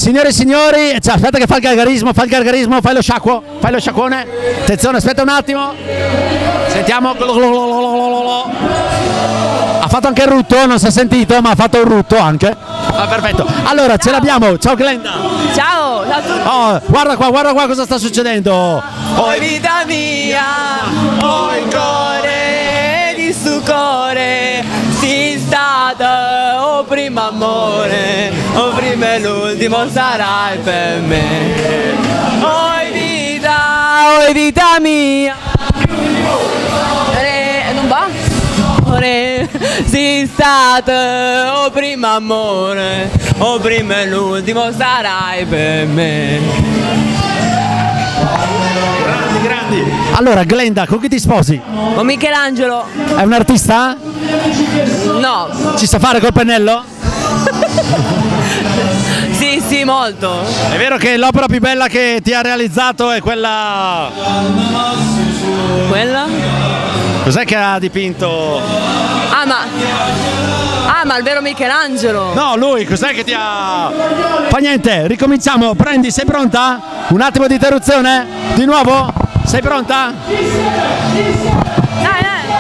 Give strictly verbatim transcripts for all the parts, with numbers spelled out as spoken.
Signore e signori, cioè, aspetta che fa il gargarismo, fa il gargarismo, fai lo sciacquo, fai lo sciacquone. Attenzione, aspetta un attimo. Sentiamo. Ha fatto anche il rutto, non si è sentito, ma ha fatto un rutto anche. Ah, perfetto. Allora, ce l'abbiamo. Ciao Glenda. Ciao, ciao a tutti. Oh, guarda qua, guarda qua cosa sta succedendo. Oh vita mia, oh il cuore di suo cuore, sei stato oh primo amore, oh primo e l'ultimo sarai per me. Oh vita, oh vita mia. Eh, non va? Sei stato oh primo amore, oh primo e l'ultimo sarai per me. Grandi, grandi. Allora Glenda, con chi ti sposi? Con Michelangelo. È un artista? No. Ci sa fare col pennello? Sì, sì, molto. È vero che l'opera più bella che ti ha realizzato è quella... Quella? Cos'è che ha dipinto? Ah ma... Ah ma il vero Michelangelo. No, lui, cos'è che ti ha... Fa niente, ricominciamo, prendi, sei pronta? Un attimo di interruzione? Di nuovo? Sei pronta? Dai, dai.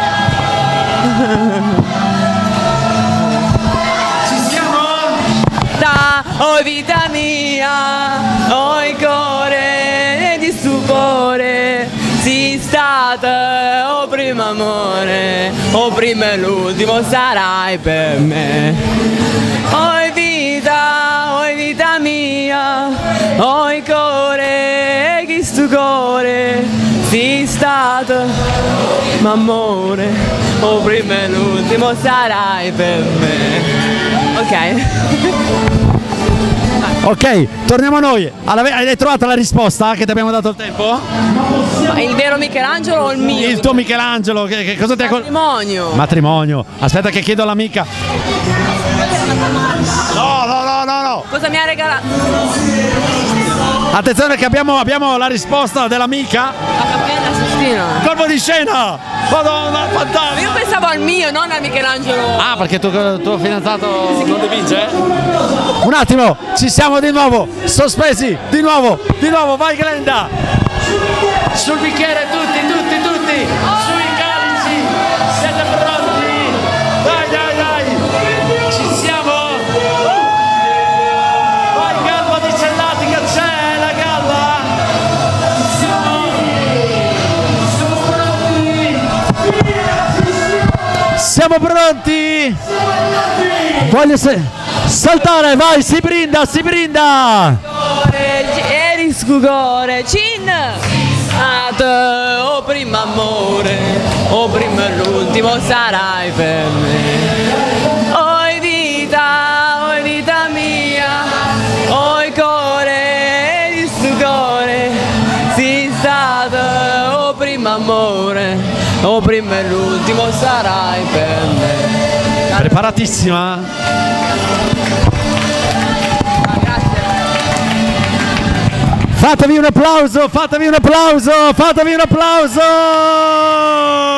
Ci siamo? Da, oh vita mia, oh il cuore di suo cuore, sei stato oh primo amore, oh primo e l'ultimo sarai per me. Oh vita, oh vita mia, oh il cuore di suo cuore, sei stato amore, oh primo e l'ultimo sarai per me. Ok. Ok, torniamo a noi. Hai trovato la risposta che ti abbiamo dato il tempo? Ma il vero Michelangelo o il mio? Il tuo Michelangelo, che, che cosa ti ha... Matrimonio. Matrimonio. Aspetta che chiedo all'amica. No, no, no, no, no. Cosa mi ha regalato? Attenzione che abbiamo, abbiamo la risposta dell'amica. La Cappella Sistina. Colpo di scena! Madonna, fantastico! Io pensavo al mio, non al Michelangelo. Ah, perché tuo, tuo fidanzato non dipinge? Un attimo, ci siamo di nuovo, sospesi, di nuovo, di nuovo, vai Glenda! Sul bicchiere tutti, tutti, tutti! Sui calici! Siete pronti? Dai, dai, dai! Ci siamo! Vai Galba di Cellatica, c'è la Galba! Siamo! Siamo pronti! Siamo pronti! Voglio se... saltare, vai, si brinda, si brinda! Eri scugore, cin! Oh primo amore, oh primo e l'ultimo sarai per me. Oh vita, oh vita mia, oh il cuore di scugore, sei stato oh primo amore, oh primo e l'ultimo sarai per me. Preparatissima? Fatevi un applauso, fatevi un applauso, fatevi un applauso!